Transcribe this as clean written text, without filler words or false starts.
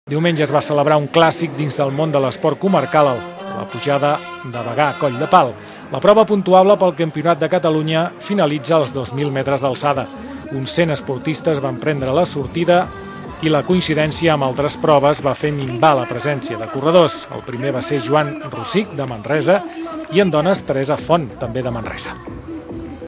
Diumenge es va celebrar un clàssic dins del món de l'esport comarcal, la pujada de Bagà a Coll de Pal. La prova puntuable pel Campionat de Catalunya finalitza als 2.000 metres d'alçada. Uns 100 esportistes van prendre la sortida i la coincidència amb altres proves va fer minvar la presència de corredors. El primer va ser Joan Rosic, de Manresa, i en dones Teresa Font, també de Manresa.